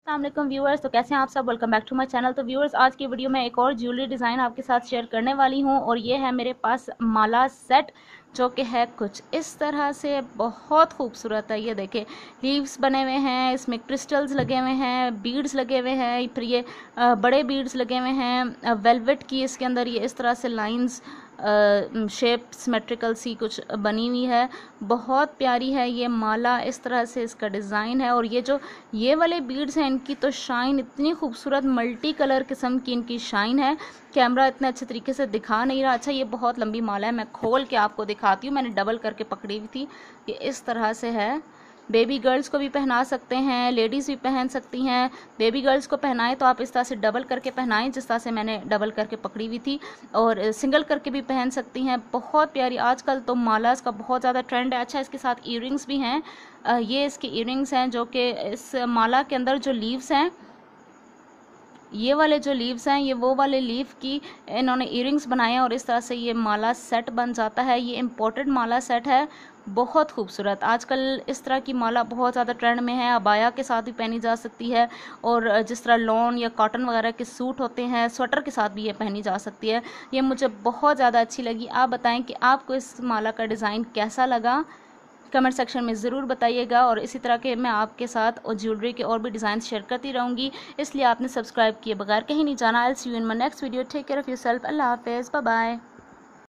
अस्सलाम व्यूअर्स, तो कैसे हैं आप सब। Welcome back to my channel. तो व्यूअर्स, आज की वीडियो में एक और ज्वेलरी डिज़ाइन आपके साथ शेयर करने वाली हूं और ये है मेरे पास माला सेट, जो कि है कुछ इस तरह से। बहुत खूबसूरत है। ये देखें, लीव्स बने हुए हैं, इसमें क्रिस्टल्स लगे हुए हैं, बीड्स लगे हुए हैं, फिर ये बड़े बीड्स लगे हुए हैं वेलवेट की। इसके अंदर ये इस तरह से लाइंस शेप सिमेट्रिकल सी कुछ बनी हुई है। बहुत प्यारी है ये माला, इस तरह से इसका डिज़ाइन है। और ये वाले बीड्स हैं, इनकी तो शाइन इतनी खूबसूरत मल्टी कलर किस्म की इनकी शाइन है। कैमरा इतने अच्छे तरीके से दिखा नहीं रहा। अच्छा, ये बहुत लंबी माला है, मैं खोल के आपको दिखाती हूँ। मैंने डबल करके पकड़ी हुई थी। ये इस तरह से है। बेबी गर्ल्स को भी पहना सकते हैं, लेडीज़ भी पहन सकती हैं। बेबी गर्ल्स को पहनाएं तो आप इस तरह से डबल करके पहनाएं, जिस तरह से मैंने डबल करके पकड़ी हुई थी, और सिंगल करके भी पहन सकती हैं। बहुत प्यारी। आजकल तो मालास का बहुत ज़्यादा ट्रेंड है। अच्छा, इसके साथ ईयरिंग्स भी हैं। ये इसके ईयरिंग्स हैं, जो कि इस माला के अंदर जो लीव्स हैं, ये वाले जो लीव्स हैं, ये वो वाले लीव की इन्होंने ईयरिंग्स बनाए हैं और इस तरह से ये माला सेट बन जाता है। ये इम्पोर्टेड माला सेट है, बहुत खूबसूरत। आजकल इस तरह की माला बहुत ज़्यादा ट्रेंड में है। अबाया के साथ भी पहनी जा सकती है, और जिस तरह लॉन या कॉटन वगैरह के सूट होते हैं, स्वेटर के साथ भी ये पहनी जा सकती है। ये मुझे बहुत ज़्यादा अच्छी लगी। आप बताएं कि आपको इस माला का डिज़ाइन कैसा लगा, कमेंट सेक्शन में ज़रूर बताइएगा। और इसी तरह के मैं आपके साथ और ज्वेलरी के और भी डिज़ाइन शेयर करती रहूँगी, इसलिए आपने सब्सक्राइब किए बगैर कहीं नहीं जाना। I will see you in my next video. Take care of yourself. अल्लाह हाफ़िज़, बाय बाय।